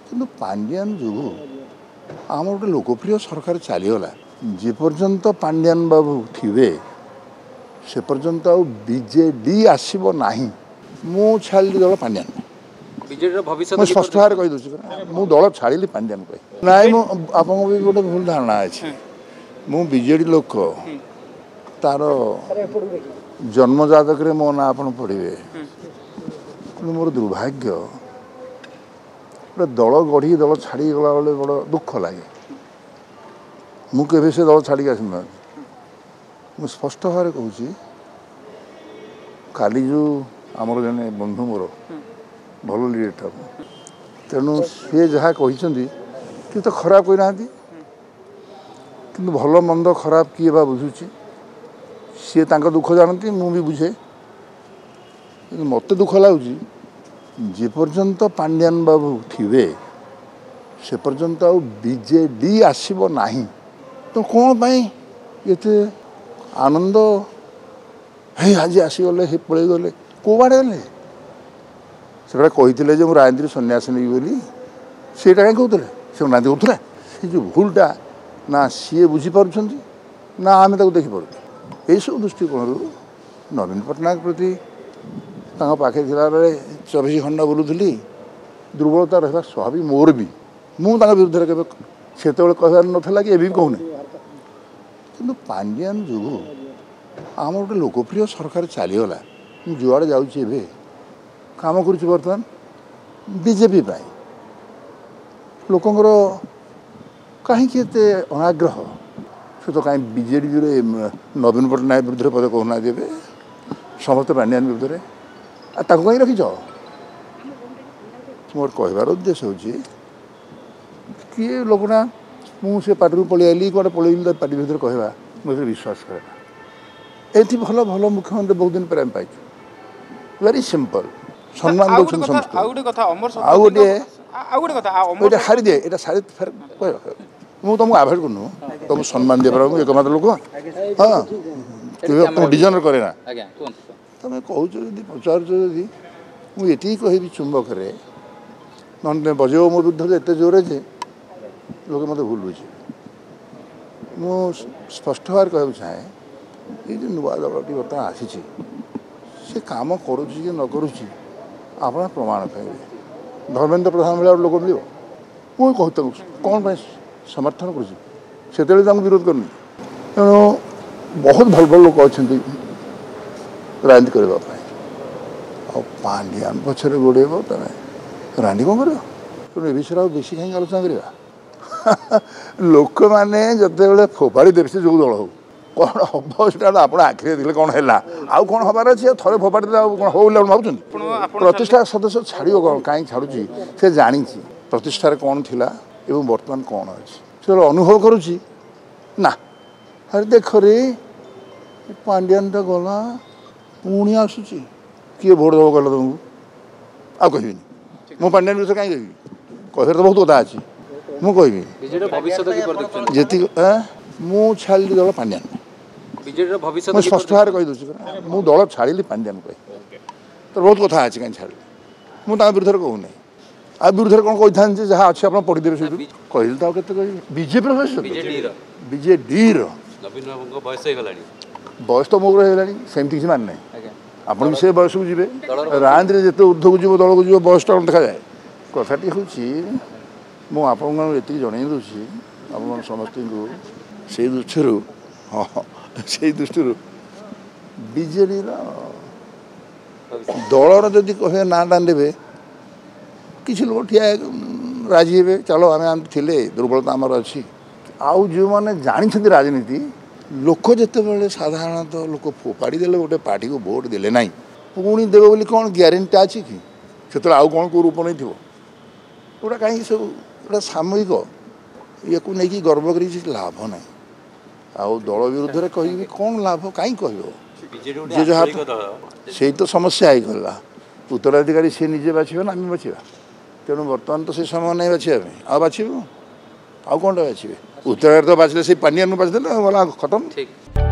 କିନ୍ତୁ ପାଣ୍ଡିଆନ ଯୋଗୁଁ ଆମର ଗୋଟେ ଲୋକପ୍ରିୟ ସରକାର ଚାଲିଗଲା। ଯେପର୍ଯ୍ୟନ୍ତ ପାଣ୍ଡିଆନ ବାବୁ ଥିବେ ସେ ପର୍ଯ୍ୟନ୍ତ ଆଉ ବିଜେଡି ଆସିବ ନାହିଁ। ମୁଁ ଛାଡ଼ିଲି ଦଳ ପାଣ୍ଡିଆନ। ବିଜେଡିର ଭବିଷ୍ୟତ ମୁଁ ସ୍ପଷ୍ଟ ଭାବରେ କହିଦେଉଛି ମୁଁ ଦଳ ଛାଡ଼ିଲି ପାଣ୍ଡିଆନ କହି ନାଇଁ। ମୁଁ ଆପଣଙ୍କୁ ବି ଗୋଟେ ଭୁଲ ଧାରଣା ଅଛି। ମୁଁ ବିଜେଡି ଲୋକ ତାର ଜନ୍ମଜାତକରେ ମୋ ନାଁ ଆପଣ ପଢ଼ିବେ। କିନ୍ତୁ ମୋର ଦୁର୍ଭାଗ୍ୟ ଗୋଟେ ଦଳ ଗଢ଼ି ଦଳ ଛାଡ଼ିଗଲା ବେଳେ ବଡ଼ ଦୁଃଖ ଲାଗେ। ମୁଁ କେବେ ସେ ଦଳ ଛାଡ଼ିକି ଆସିନାହାନ୍ତି। ମୁଁ ସ୍ପଷ୍ଟ ଭାବରେ କହୁଛି କାଲି ଯେଉଁ ଆମର ଜଣେ ବନ୍ଧୁ ମୋର ଭଲ ଲିଡରଟା, ତେଣୁ ସିଏ ଯାହା କହିଛନ୍ତି କିଏ ତ ଖରାପ କହିନାହାନ୍ତି। କିନ୍ତୁ ଭଲ ମନ୍ଦ ଖରାପ କିଏ ବା ବୁଝୁଛି? ସିଏ ତାଙ୍କ ଦୁଃଖ ଜାଣନ୍ତି, ମୁଁ ବି ବୁଝେ। କିନ୍ତୁ ମୋତେ ଦୁଃଖ ଲାଗୁଛି ଯେପର୍ଯ୍ୟନ୍ତ ପାଣ୍ଡିଆନ ବାବୁ ଥିବେ ସେ ପର୍ଯ୍ୟନ୍ତ ଆଉ ବିଜେଡି ଆସିବ ନାହିଁ। ତ କ'ଣ ପାଇଁ ଏତେ ଆନନ୍ଦ? ହେଇ ଆଜି ଆସିଗଲେ, ହେ ପଳେଇଗଲେ, କେଉଁଆଡ଼େ ଗଲେ? ସେଟା କହିଥିଲେ ଯେ ମୁଁ ରାଜନୀତିରୁ ସନ୍ନ୍ୟାସ ନେବି ବୋଲି। ସେଇଟା କାହିଁ କହୁଥିଲେ? ସେ ରାଜନୀତି କରୁଥିଲେ। ସେ ଯେଉଁ ଭୁଲଟା ନା ସିଏ ବୁଝିପାରୁଛନ୍ତି ନା ଆମେ ତାକୁ ଦେଖିପାରୁଛୁ। ଏହିସବୁ ଦୃଷ୍ଟିକୋଣରୁ ନବୀନ ପଟ୍ଟନାୟକ ପ୍ରତି ତାଙ୍କ ପାଖରେ ଥିଲାବେଳେ 24 ଘଣ୍ଟା ବୁଲୁଥିଲି। ଦୁର୍ବଳତା ରହିବା ସ୍ୱାଭାବିକ ମୋର ବି। ମୁଁ ତାଙ୍କ ବିରୁଦ୍ଧରେ କେବେ ସେତେବେଳେ କହିବାର ନଥିଲା କି ଏବେ ବି କହୁନି। କିନ୍ତୁ ପାଣ୍ଡିଆନ ଯୋଗୁଁ ଆମର ଗୋଟେ ଲୋକପ୍ରିୟ ସରକାର ଚାଲିଗଲା। ମୁଁ ଯୁଆଡ଼େ ଯାଉଛି ଏବେ କାମ କରୁଛି ବର୍ତ୍ତମାନ ବିଜେପି ପାଇଁ। ଲୋକଙ୍କର କାହିଁକି ଏତେ ଅନାଗ୍ରହ? ସେ ତ କାହିଁ ବିଜେଡ଼ିରେ ନବୀନ ପଟ୍ଟନାୟକ ବିରୁଦ୍ଧରେ ପଦେ କହୁନାହାନ୍ତି ଏବେ। ସମସ୍ତେ ପାଣ୍ଡିଆନ ବିରୁଦ୍ଧରେ। ଆଉ ତାକୁ କାହିଁ ରଖିଛ? ମୋର କହିବାର ଉଦ୍ଦେଶ୍ୟ ହେଉଛି କିଏ ଲୋକଟା ମୁଁ ସେ ପାର୍ଟିରୁ ପଳେଇ ଆଇଲି କୁଆଡ଼େ ପଳେଇଲି ତା ପାର୍ଟି ଭିତରେ କହିବା ମୁଁ ଏଥିରେ ବିଶ୍ୱାସ କରେ ନା। ଏଠି ଭଲ ଭଲ ମୁଖ୍ୟମନ୍ତ୍ରୀ ବହୁତ ଦିନ ପରେ ଆମେ ପାଇଛୁ। Very simple. ସମ୍ମାନ ଦେଉଛନ୍ତି ସମସ୍ତେ। ଆଉ ଗୋଟିଏ ଏଇଟା ହାରିଦିଏ, ଏଇଟା ସାରି ମୁଁ ତୁମକୁ ଆଭଏଡ଼ କରୁନୁ, ତୁମକୁ ସମ୍ମାନ ଦେଇପାରିବ। ମୁଁ ଏକମାତ୍ର ଲୋକ। ହଁ, ତୁମକୁ ଡିଜାଇନର କରେ ନା। ତୁମେ କହୁଛ ଯଦି ପଚାରୁଛ ଯଦି ମୁଁ ଏତିକି କହିବି ଚୁମ୍ବକରେ, ନହେଲେ ବଜେଇବ ମୋ ବିରୁଦ୍ଧରେ ଏତେ ଜୋରରେ ଯେ ଲୋକେ ମୋତେ ଭୁଲ ବୁଝିବେ। ମୁଁ ସ୍ପଷ୍ଟ ଭାବରେ କହିବାକୁ ଚାହେଁ ଏଇ ଯେଉଁ ନୂଆ ଦଳଟି ବର୍ତ୍ତମାନ ଆସିଛି ସେ କାମ କରୁଛି କି ନ କରୁଛି ଆପଣ ପ୍ରମାଣ ପାଇବେ। ଧର୍ମେନ୍ଦ୍ର ପ୍ରଧାନ ଭଳିଆ ଲୋକ ମିଳିବ? ମୁଁ କହୁଛି ତାକୁ କ'ଣ ପାଇଁ ସମର୍ଥନ କରୁଛି। ସେତେବେଳେ ତାଙ୍କୁ ବିରୋଧ କରୁନି। ତେଣୁ ବହୁତ ଭଲ ଭଲ ଲୋକ ଅଛନ୍ତି ରାଜନୀତି କରିବା ପାଇଁ। ଆଉ ପାଣ୍ଡିଆନ ପଛରେ ଗୋଡ଼େଇବ ତମେ ରାଜନୀତି କ'ଣ କରିବ? ତେଣୁ ଏ ବିଷୟରେ ଆଉ ବେଶୀ କାହିଁକି ଆଲୋଚନା କରିବା? ଲୋକମାନେ ଯେତେବେଳେ ଫୋପାଡ଼ି ଦେବେ ସେ ଯେଉଁ ଦଳ ହଉ କ'ଣ ହେବ ସେଟା ଆପଣ ଆଖିରେ ଦେଖିଲେ କ'ଣ ହେଲା। ଆଉ କ'ଣ ହେବାର ଅଛି? ଆଉ ଥରେ ଫୋପାଡ଼ି ଦେଲେ ଆଉ କ'ଣ ହଉ ବୋଲି ଆପଣ ଭାବୁଛନ୍ତି? ପ୍ରତିଷ୍ଠା ସଦସ୍ୟ ଛାଡ଼ିବ କ'ଣ? କାହିଁକି ଛାଡ଼ୁଛି? ସେ ଜାଣିଛି ପ୍ରତିଷ୍ଠାରେ କ'ଣ ଥିଲା ଏବଂ ବର୍ତ୍ତମାନ କ'ଣ ଅଛି। ସେ ଅନୁଭବ କରୁଛି ନା ଆରେ ଦେଖରେ ପାଣ୍ଡିଆନଟା ଗଲା ପୁଣି ଆସୁଛି। କିଏ ଭୋଟ ଦେବ କହିଲ ତୁମକୁ? ଆଉ କହିବିନି। ମୁଁ ପାଣ୍ଡିଆନ ବିଷୟରେ କାହିଁକି କହିବି? କହିବାର ତ ବହୁତ କଥା ଅଛି। ମୁଁ କହିବି ଯେତିକି ମୁଁ ଛାଡ଼ିଲି ଦଳ ପାଣ୍ଡିଆନ। ମୁଁ ସ୍ପଷ୍ଟ ଭାବରେ କହିଦେଉଛି ମୁଁ ଦଳ ଛାଡ଼ିଲି ପାଣ୍ଡିଆନ କହି। ତ ବହୁତ କଥା ଅଛି କାହିଁକି ଛାଡ଼ିଲି। ମୁଁ ତାଙ୍କ ବିରୁଦ୍ଧରେ କହୁନି। ଆଉ ବିରୁଦ୍ଧରେ କ'ଣ କହିଥାନ୍ତି ଯେ ଯାହା ଅଛି ଆପଣ ପଢ଼ିଦେବେ ସେଇଠୁ। କହିଲି ତ ଆଉ କେତେ କହିବି? ବିଜେପିର ବିଜେଡ଼ିର ବୟସ ତ ମୋ ହେଇଗଲାଣି, ସେମିତି କିଛି ମାନେ ନାହିଁ। ଆପଣ ବି ସେ ବୟସକୁ ଯିବେ। ରାଜନୀତିରେ ଯେତେ ଉର୍ଦ୍ଧ୍ୱକୁ ଯିବ ଦଳକୁ ଯିବ ବୟସଟା କ'ଣ ଦେଖାଯାଏ? କଥାଟି ହେଉଛି ମୁଁ ଆପଣଙ୍କୁ ଏତିକି ଜଣାଇ ଦେଉଛି ଆପଣମାନେ ସମସ୍ତଙ୍କୁ ସେଇ ଦୃଷ୍ଟିରୁ ସେଇ ଦୃଷ୍ଟିରୁ ବିଜେଡ଼ିର ଦଳର ଯଦି କହିବେ ନାଁଟା ନେବେ କିଛି ଲୋକ ଠିଆ ରାଜି ହେବେ। ଚାଲ ଆମେ ଥିଲେ, ଦୁର୍ବଳତା ଆମର ଅଛି। ଆଉ ଯେଉଁମାନେ ଜାଣିଛନ୍ତି ରାଜନୀତି ଲୋକ ଯେତେବେଳେ ସାଧାରଣତଃ ଲୋକ ଫୋପାଡ଼ି ଦେଲେ ଗୋଟେ ପାର୍ଟିକୁ ଭୋଟ ଦେଲେ ନାହିଁ ପୁଣି ଦେବେ ବୋଲି କ'ଣ ଗ୍ୟାରେଣ୍ଟି ଅଛି କି? ସେତେବେଳେ ଆଉ କ'ଣ କେଉଁ ରୂପ ନେଇଥିବ? ଏଗୁଡ଼ା କାହିଁକି ସବୁ ଗୋଟେ ସାମୟିକ ଇଏକୁ ନେଇକି ଗର୍ବ କରି କିଛି ଲାଭ ନାହିଁ। ଆଉ ଦଳ ବିରୁଦ୍ଧରେ କହିବି କ'ଣ ଲାଭ? କାହିଁକି କହିବ? ଯିଏ ଯାହା ସେଇ ତ ସମସ୍ୟା ହେଇଗଲା। ଉତ୍ତରାଧିକାରୀ ସିଏ ନିଜେ ବାଛିବେ ନା ଆମେ ବାଛିବା? ତେଣୁ ବର୍ତ୍ତମାନ ତ ସେ ସମୟ ନାହିଁ ବାଛିବା ପାଇଁ। ଆଉ ବାଛିବୁ ଆଉ କ'ଣଟା ବାଛିବେ? ଉତ୍ତରାଧିକାରୀ ତ ବାଛିଲେ ସେଇ ପାଣ୍ଡିଆନକୁ ବାଛିଦେଲେ ଗଲା ଖତମ।